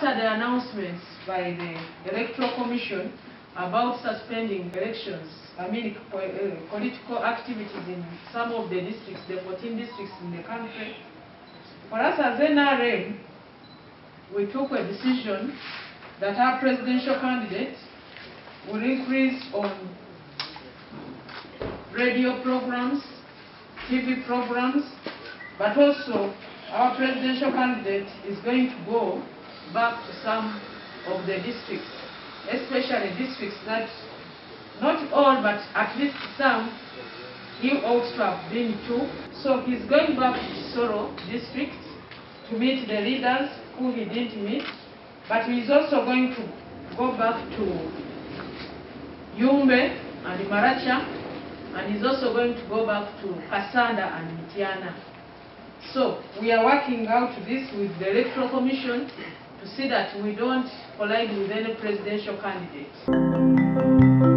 after the announcements by the Electoral Commission about suspending elections, political activities in some of the districts, the 14 districts in the country, for us as NRM, we took a decision that our presidential candidate will increase on radio programs, TV programs, but also our presidential candidate is going to go back to some of the districts, especially districts that, not all, but at least some, he ought to have been to. So he's going back to Soro district to meet the leaders who he didn't meet, but he's also going to go back to Yumbe and Maracha, and he's also going to go back to Kasanda and Mitiana. So we are working out this with the Electoral Commission to see that we don't collide with any presidential candidate.